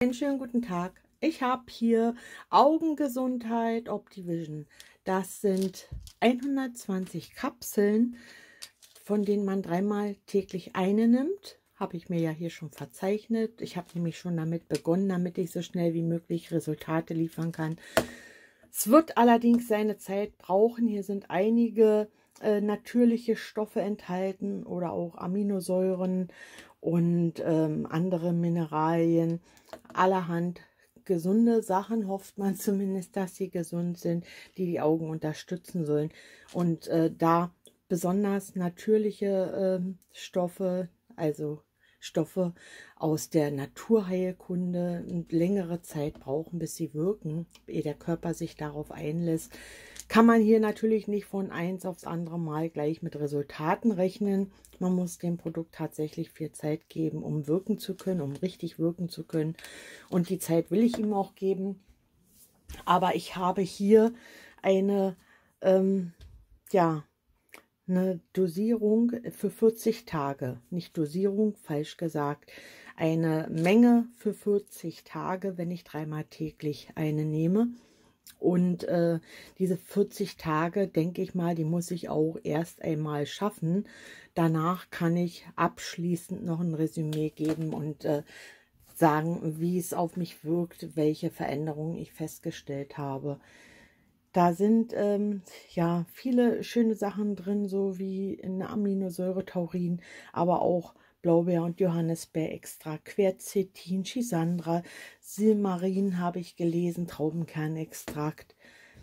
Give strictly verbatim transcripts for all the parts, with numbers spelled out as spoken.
Einen schönen guten Tag. Ich habe hier Augengesundheit Optivision. Das sind hundertzwanzig Kapseln, von denen man dreimal täglich eine nimmt. Habe ich mir ja hier schon verzeichnet. Ich habe nämlich schon damit begonnen, damit ich so schnell wie möglich Resultate liefern kann. Es wird allerdings seine Zeit brauchen. Hier sind einige äh, natürliche Stoffe enthalten oder auch Aminosäuren und ähm, andere Mineralien. Allerhand gesunde Sachen, hofft man zumindest, dass sie gesund sind, die die Augen unterstützen sollen. Und äh, da besonders natürliche äh, Stoffe, also Stoffe aus der Naturheilkunde eine längere Zeit brauchen, bis sie wirken, ehe der Körper sich darauf einlässt, kann man hier natürlich nicht von eins aufs andere Mal gleich mit Resultaten rechnen. Man muss dem Produkt tatsächlich viel Zeit geben, um wirken zu können, um richtig wirken zu können. Und die Zeit will ich ihm auch geben. Aber ich habe hier eine, ähm, ja, eine Dosierung für vierzig Tage, nicht Dosierung, falsch gesagt, eine Menge für vierzig Tage, wenn ich dreimal täglich eine nehme. Und äh, diese vierzig Tage, denke ich mal, die muss ich auch erst einmal schaffen. Danach kann ich abschließend noch ein Resümee geben und äh, sagen, wie es auf mich wirkt, welche Veränderungen ich festgestellt habe. Da sind ähm, ja viele schöne Sachen drin, so wie eine Aminosäure Taurin, aber auch Blaubeer- und Johannisbeerextrakt, Quercetin, Schisandra, Silmarin habe ich gelesen, Traubenkernextrakt.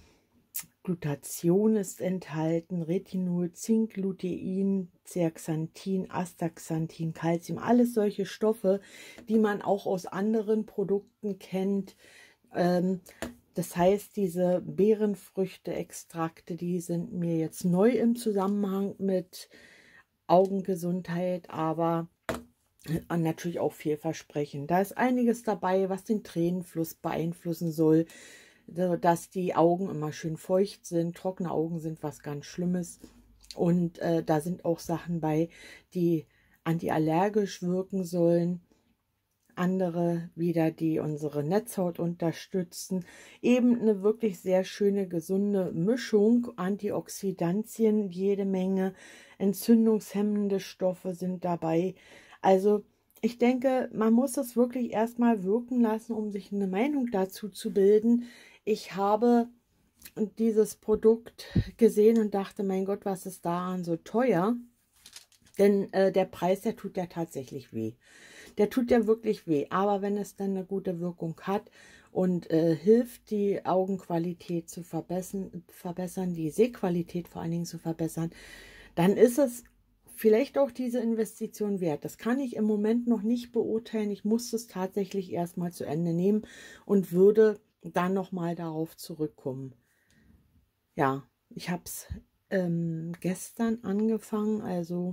Glutathion ist enthalten, Retinol, Zink, Lutein, Zeaxanthin, Astaxanthin, Calcium, alles solche Stoffe, die man auch aus anderen Produkten kennt. Ähm, Das heißt, diese Beerenfrüchte-Extrakte, die sind mir jetzt neu im Zusammenhang mit Augengesundheit, aber natürlich auch vielversprechend. Da ist einiges dabei, was den Tränenfluss beeinflussen soll, dass die Augen immer schön feucht sind. Trockene Augen sind was ganz Schlimmes. Und äh, da sind auch Sachen bei, die antiallergisch wirken sollen. Andere wieder, die unsere Netzhaut unterstützen. Eben eine wirklich sehr schöne, gesunde Mischung. Antioxidantien, jede Menge. Entzündungshemmende Stoffe sind dabei. Also ich denke, man muss es wirklich erstmal wirken lassen, um sich eine Meinung dazu zu bilden. Ich habe dieses Produkt gesehen und dachte, mein Gott, was ist daran so teuer? Denn äh, der Preis, der tut ja tatsächlich weh. Der tut ja wirklich weh. Aber wenn es dann eine gute Wirkung hat und äh, hilft, die Augenqualität zu verbessern, verbessern, die Sehqualität vor allen Dingen zu verbessern, dann ist es vielleicht auch diese Investition wert. Das kann ich im Moment noch nicht beurteilen. Ich muss es tatsächlich erstmal zu Ende nehmen und würde dann nochmal darauf zurückkommen. Ja, ich habe es ähm, gestern angefangen, also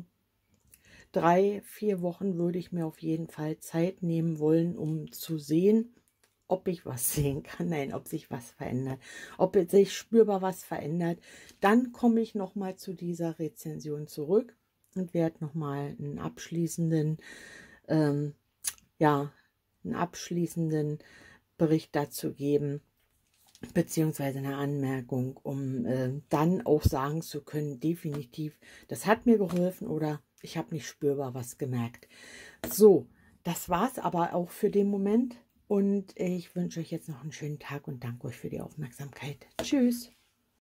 drei, vier Wochen würde ich mir auf jeden Fall Zeit nehmen wollen, um zu sehen, ob ich was sehen kann. Nein, ob sich was verändert. Ob sich spürbar was verändert. Dann komme ich nochmal zu dieser Rezension zurück und werde nochmal einen abschließenden, ähm, ja, einen abschließenden Bericht dazu geben, beziehungsweise eine Anmerkung, um äh, dann auch sagen zu können, definitiv, das hat mir geholfen oder ich habe nicht spürbar was gemerkt. So, das war es aber auch für den Moment und ich wünsche euch jetzt noch einen schönen Tag und danke euch für die Aufmerksamkeit. Tschüss!